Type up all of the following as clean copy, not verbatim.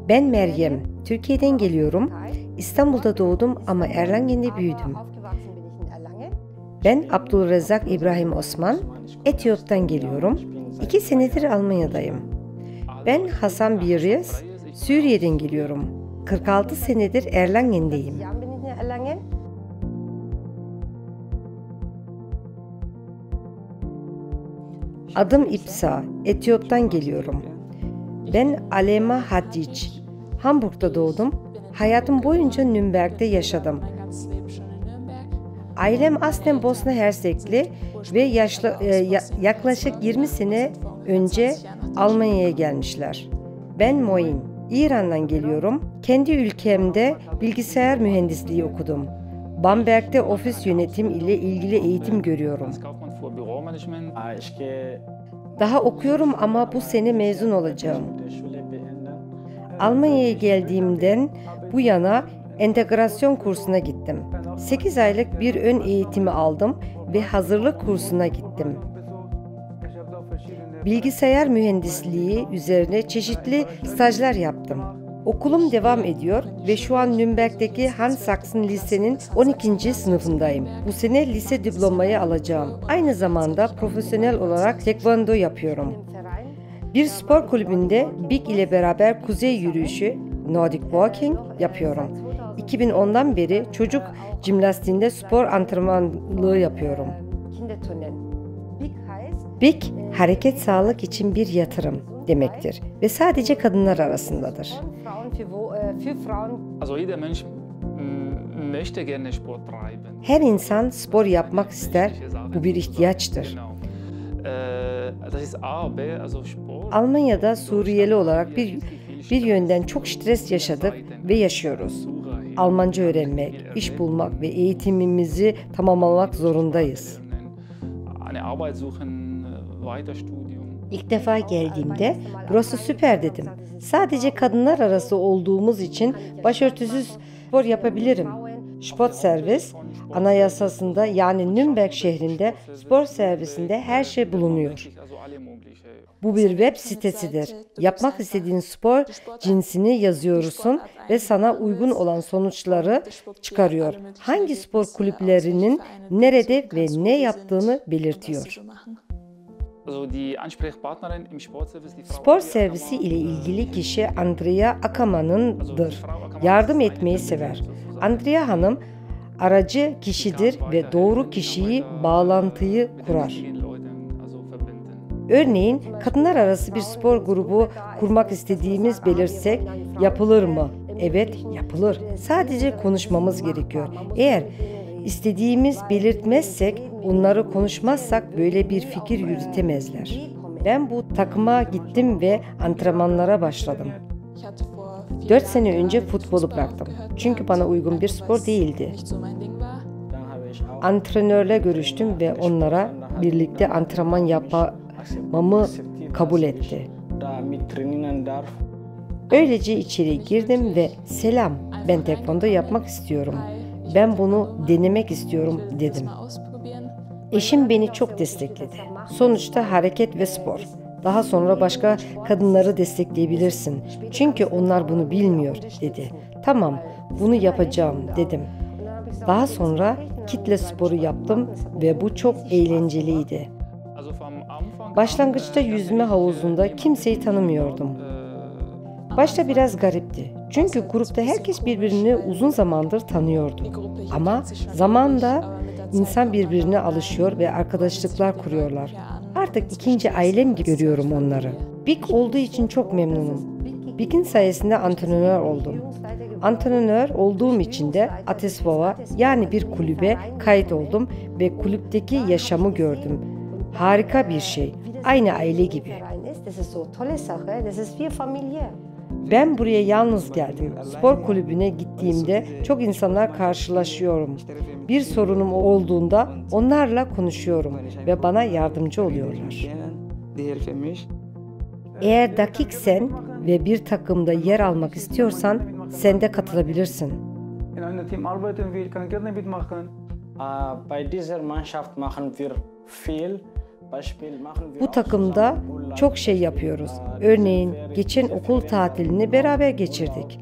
Ben Meryem, Türkiye'den geliyorum. İstanbul'da doğdum ama Erlangen'de büyüdüm. Ben Abdülrezzak İbrahim Osman, Etiyop'tan geliyorum. 2 senedir Almanya'dayım. Ben Hasan Biryes, Suriye'den geliyorum. 46 senedir Erlangen'deyim. Adım İpsa, Etiyop'tan geliyorum. Ben Alema Hadic, Hamburg'da doğdum. Hayatım boyunca Nürnberg'de yaşadım. Ailem aslen Bosna Hersekli ve yaklaşık 20 sene önce Almanya'ya gelmişler. Ben Moin, İran'dan geliyorum. Kendi ülkemde bilgisayar mühendisliği okudum. Bamberg'de ofis yönetim ile ilgili eğitim görüyorum. Daha okuyorum ama bu sene mezun olacağım. Almanya'ya geldiğimden bu yana entegrasyon kursuna gittim. 8 aylık bir ön eğitimi aldım ve hazırlık kursuna gittim. Bilgisayar mühendisliği üzerine çeşitli stajlar yaptım. Okulum devam ediyor ve şu an Nürnberg'deki Hans Sachsen Lise'nin 12. sınıfındayım. Bu sene lise diplomayı alacağım. Aynı zamanda profesyonel olarak tekvando yapıyorum. Bir spor kulübünde Big ile beraber kuzey yürüyüşü, Nordic Walking yapıyorum. 2010'dan beri çocuk jimnastiğinde spor antrenmanlığı yapıyorum. Big, hareket sağlık için bir yatırım demektir ve sadece kadınlar arasındadır. Her insan spor yapmak ister, bu bir ihtiyaçtır. Almanya'da Suriyeli olarak bir yönden çok stres yaşadık ve yaşıyoruz. Almanca öğrenmek, iş bulmak ve eğitimimizi tamamlamak zorundayız. İlk defa geldiğimde burası süper dedim. Sadece kadınlar arası olduğumuz için başörtüsüz spor yapabilirim. Sportservis anayasasında yani Nürnberg şehrinde spor servisinde her şey bulunuyor. Bu bir web sitesidir. Yapmak istediğin spor cinsini yazıyorsun ve sana uygun olan sonuçları çıkarıyor. Hangi spor kulüplerinin nerede ve ne yaptığını belirtiyor. Spor servisi ile ilgili kişi Andrea Ackermann'ındır. Yardım etmeyi sever. Andrea Hanım aracı kişidir ve doğru kişiyi bağlantıyı kurar. Örneğin kadınlar arası bir spor grubu kurmak istediğimiz belirsek yapılır mı? Evet, yapılır. Sadece konuşmamız gerekiyor. Eğer istediğimiz belirtmezsek, onları konuşmazsak böyle bir fikir yürütemezler. Ben bu takıma gittim ve antrenmanlara başladım. 4 sene önce futbolu bıraktım. Çünkü bana uygun bir spor değildi. Antrenörle görüştüm ve onlara birlikte antrenman yapmamı kabul etti. Öylece içeri girdim ve "Selam, ben tekvando yapmak istiyorum. Ben bunu denemek istiyorum" dedim. Eşim beni çok destekledi. Sonuçta hareket ve spor. Daha sonra başka kadınları destekleyebilirsin. Çünkü onlar bunu bilmiyor dedi. Tamam, bunu yapacağım dedim. Daha sonra kitle sporu yaptım ve bu çok eğlenceliydi. Başlangıçta yüzme havuzunda kimseyi tanımıyordum. Başta biraz garipti. Çünkü grupta herkes birbirini uzun zamandır tanıyordu. Ama zamanla insan birbirine alışıyor ve arkadaşlıklar kuruyorlar. Artık ikinci ailem gibi görüyorum onları. Big olduğu için çok memnunum. Big'in sayesinde antrenör oldum. Antrenör olduğum için de Atesvava yani bir kulübe kayıt oldum ve kulüpteki yaşamı gördüm. Harika bir şey. Aynı aile gibi. Ben buraya yalnız geldim. Spor kulübüne gittiğimde çok insanlar karşılaşıyorum. Bir sorunum olduğunda onlarla konuşuyorum ve bana yardımcı oluyorlar. Eğer dakiksen ve bir takımda yer almak istiyorsan sen de katılabilirsin. Bei dieser Mannschaft machen wir viel Bu takımda çok şey yapıyoruz. Örneğin geçen okul tatilini beraber geçirdik.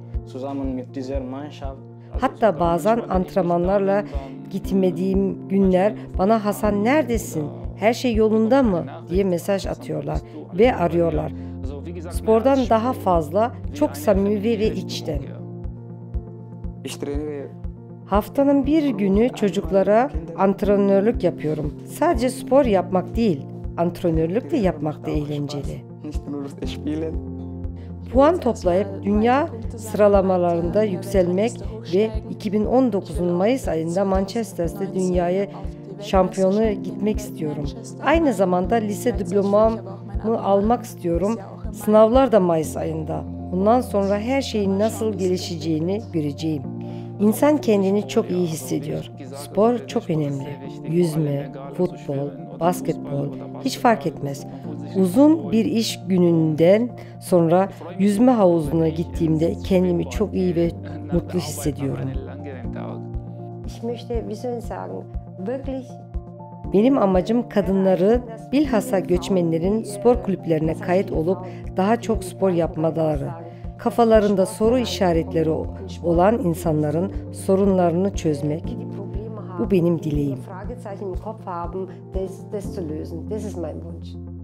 Hatta bazen antrenmanlarla gitmediğim günler bana "Hasan neredesin? Her şey yolunda mı?" diye mesaj atıyorlar ve arıyorlar. Spordan daha fazla, çok samimi ve içten. Haftanın bir günü çocuklara antrenörlük yapıyorum. Sadece spor yapmak değil, antrenörlük de yapmak da eğlenceli. Puan toplayıp dünya sıralamalarında yükselmek ve 2019'un Mayıs ayında Manchester'da dünyaya şampiyonu gitmek istiyorum. Aynı zamanda lise diplomamı almak istiyorum. Sınavlar da Mayıs ayında. Bundan sonra her şeyin nasıl gelişeceğini göreceğim. İnsan kendini çok iyi hissediyor. Spor çok önemli. Yüzme, futbol, basketbol hiç fark etmez. Uzun bir iş gününden sonra yüzme havuzuna gittiğimde kendimi çok iyi ve mutlu hissediyorum. Benim amacım kadınları, bilhassa göçmenlerin spor kulüplerine kayıt olup daha çok spor yapmaları, kafalarında soru işaretleri olan insanların sorunlarını çözmek. Bu benim dileğim.